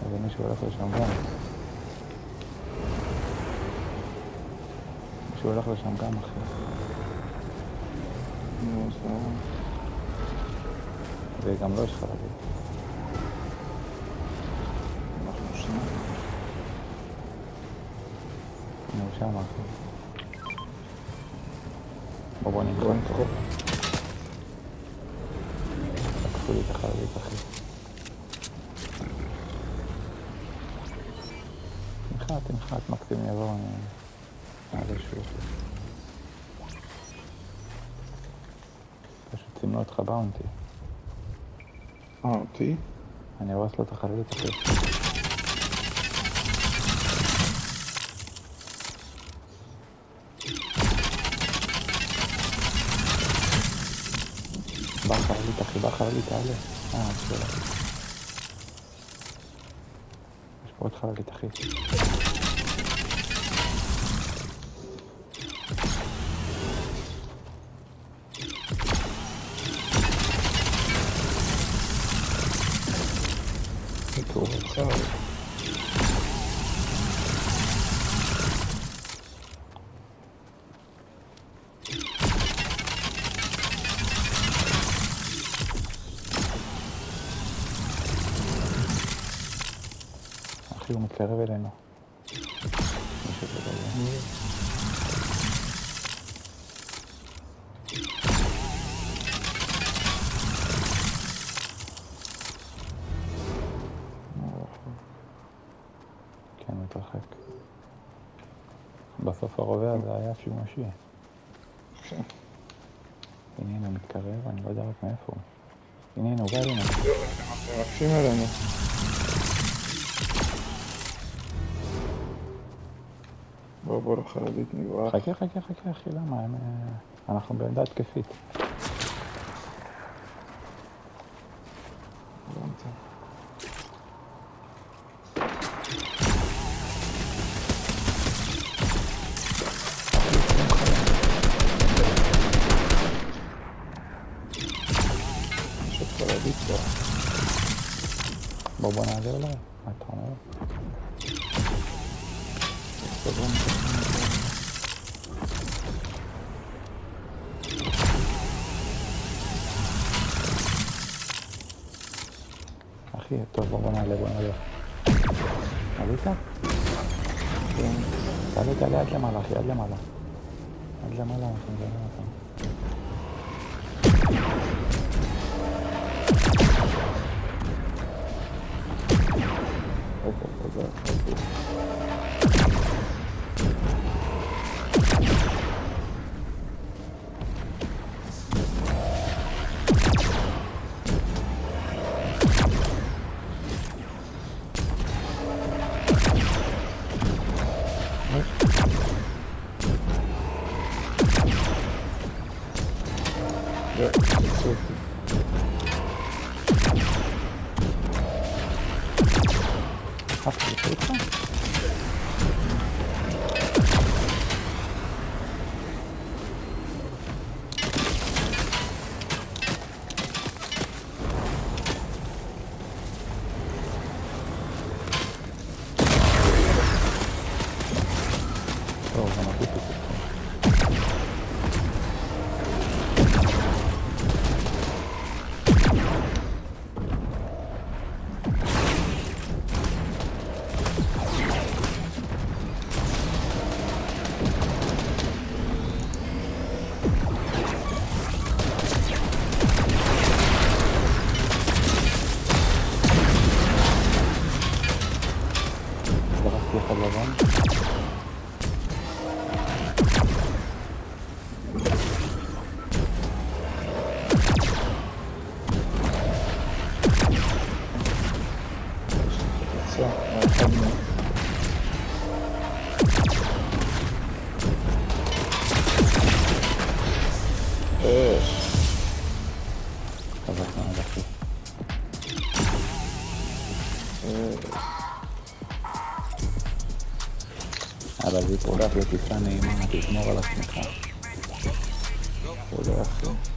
אבל מישהו הולך לשם גם. מישהו הולך לשם גם, אחי. נו, סבבה. וגם לא יש חלבי. אנחנו שניים. נו, שם, אחי. בוא נדחוף. בוא נדחוף. לקחו לי את החלבית, אחי. תנחת, מקסימום יבוא, אני אעלה שוב. פשוט סימנו אותך באונטי. אותי? אני הורס לו את החלבית, אחי. בא חלבית, אחי, בא חלבית, תעלה. שאלה. יש פה עוד חלבית, אחי. טוב, עכשיו. אחי, הוא מתקרב אלינו. מישהו זה לא יהיה. כן, מתרחק. בסוף הרובה הזה היה שימשי. כן. הנה הוא מתקרב, אני לא יודע רק מאיפה הוא. הנה הוא בא אלינו. הם מקשים אלינו. בוא לחלבית נברח. חכה, אחי, למה? אנחנו בעמדה התקפית. הבנתי. יש עוד חלבית כבר. בוא נעזר אליי. מה אתה אומר? אחי, טוב, בוא נעלה. עלית? כן. תעלה עד למעלה, אחי, עד למעלה, אנחנו נראה אותם. אבל זה הולך לטיסה נעימה, תשמור על עצמך. הוא לא יפה.